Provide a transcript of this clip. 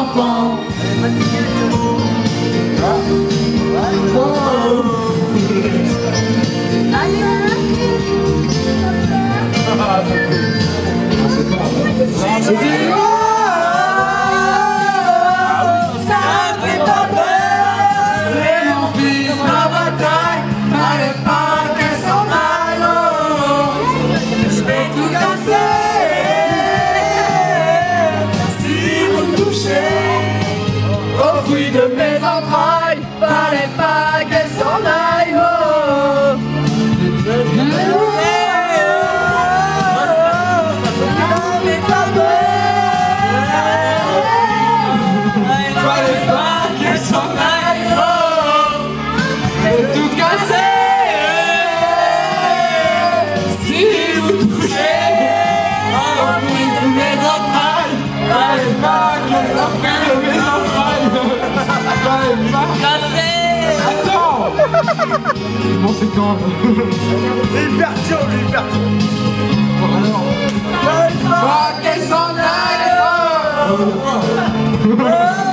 enfants. De mes entrailles, fallait pas qu'elle s'en aille. Oh. Fallait pas qu'elle s'en aille. Oh. Et tout casser. Si vous touchez au fruit de mes entrailles, fallait pas qu'elle s'en aille. De mes entrailles. Attends. Bon, c'est quand hyper dur, hyper dur. Alors, pas qu'elle s'en aille.